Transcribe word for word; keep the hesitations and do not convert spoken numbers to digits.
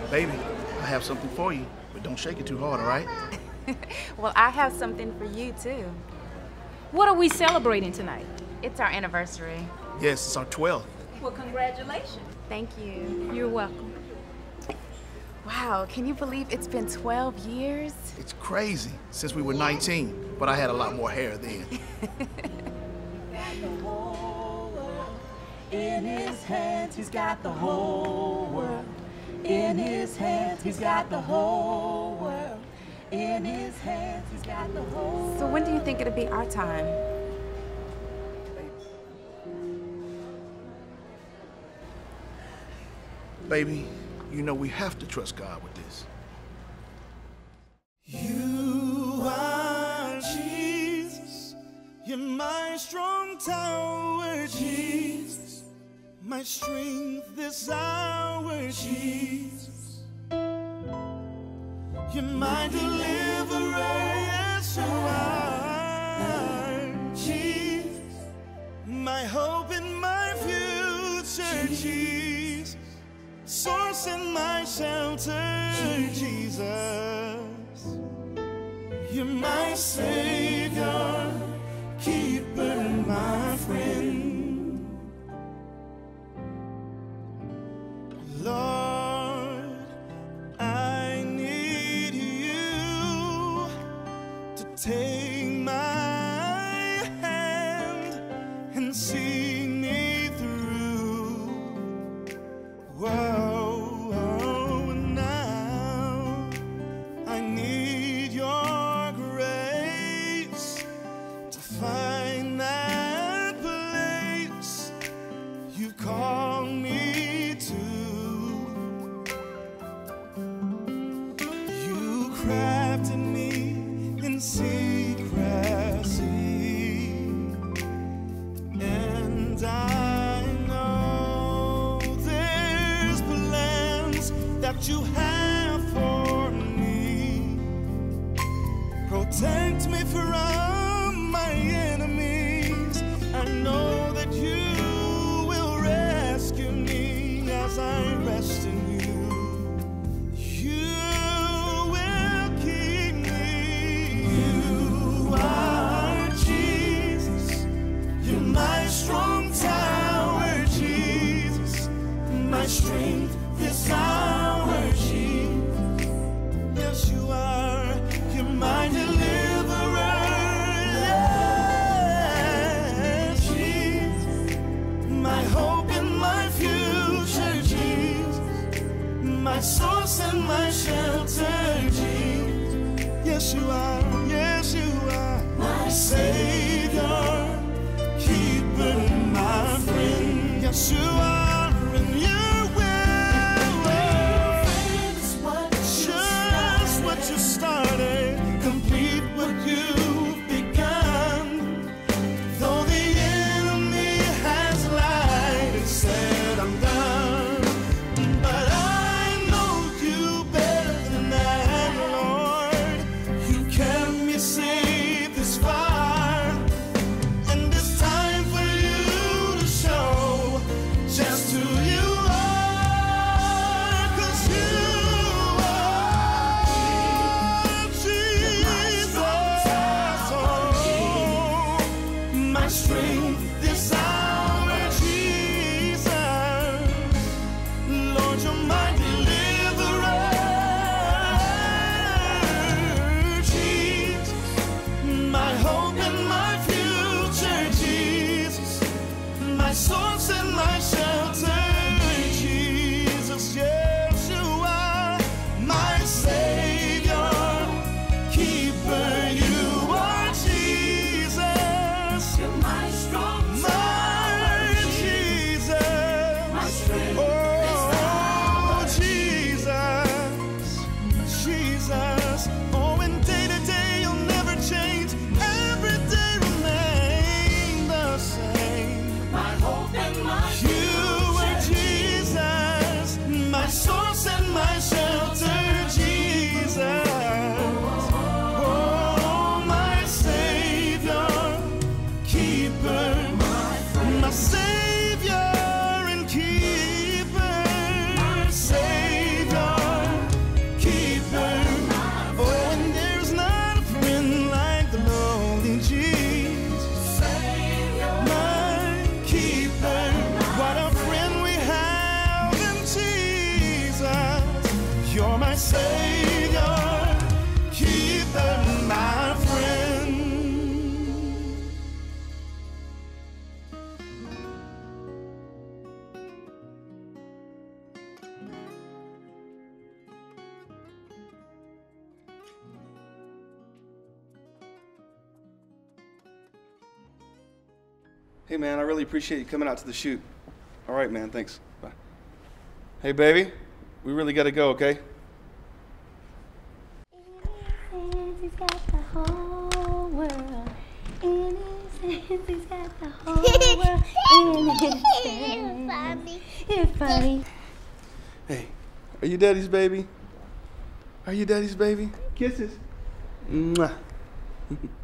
Baby, I have something for you, but don't shake it too hard, all right? Well, I have something for you, too. What are we celebrating tonight? It's our anniversary. Yes, it's our twelfth. Well, congratulations. Thank you. You're welcome. Wow, can you believe it's been twelve years? It's crazy, since we were nineteen, but I had a lot more hair then. In his hands, he's got the whole world. In his hands, he's got the whole world. In his hands, he's got the whole world. So when do you think it'll be our time? Baby, you know we have to trust God with this. You are Jesus. You're my strong tower, Jesus. My strength this hour, Jesus. You're my deliverer, yes you are, Jesus. My hope and my future, Jesus. Source and my shelter, Jesus. You're my Savior, keeper, my friend. Lord, I need you to take my hand and see me through. Whoa, oh, now I need your grace to find that place you call me to. You crafted me in secrecy, and I know there's plans that you have for me. Protect me from my enemies. I know that you will rescue me as I rest in you. You will keep me. You are Jesus. You're my strong tower, Jesus. My strength this hour, Jesus. Yes, you are. You're my deliverer, yes, Jesus. My hope and my future, Jesus. My source and my shelter, Jesus. Yes, you are. Yes, you are. My Savior, keeper, my friend. Yes, you are, and you will. Just what you started, complete what you've begun. Though the enemy has lied and said I'm done, but I know you better than that, Lord. You kept me safe this far, and it's time for you to show just who you are. Savior, keeper, my friend. Hey man, I really appreciate you coming out to the shoot. All right man, thanks. Bye. Hey baby, we really gotta go, okay? He's got the whole world in his hands. He's got the whole world in his hands. It's funny. Hey, are you daddy's baby? Are you daddy's baby? Kisses. Mwah.